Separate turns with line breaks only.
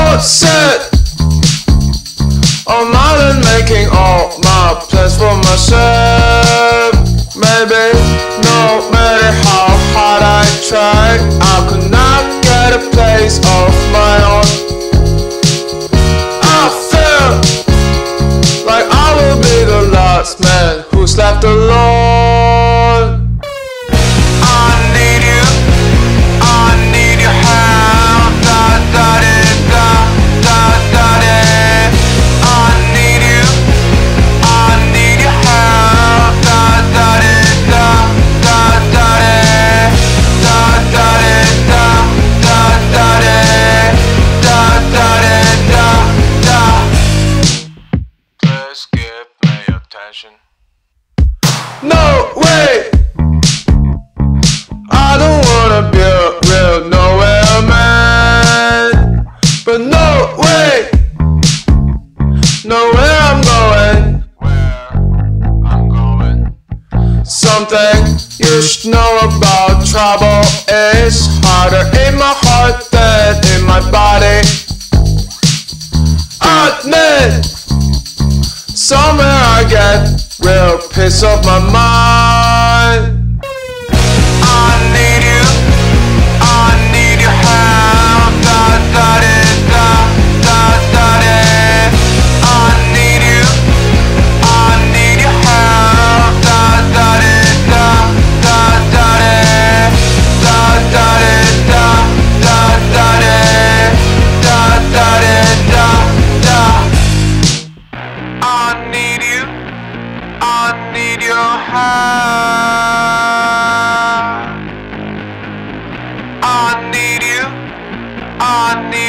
all set. I'm out and making all my plans for myself. Maybe no matter how hard I try, I could not get a place of my own. I feel like I will be the last man who's left alone. No way, I don't wanna be a real nowhere man, but no way, know where I'm going. Something you should know about trouble is harder in my heart than in my body. Admit, somewhere I get real peace of my mind. I need your hand. I need you. I need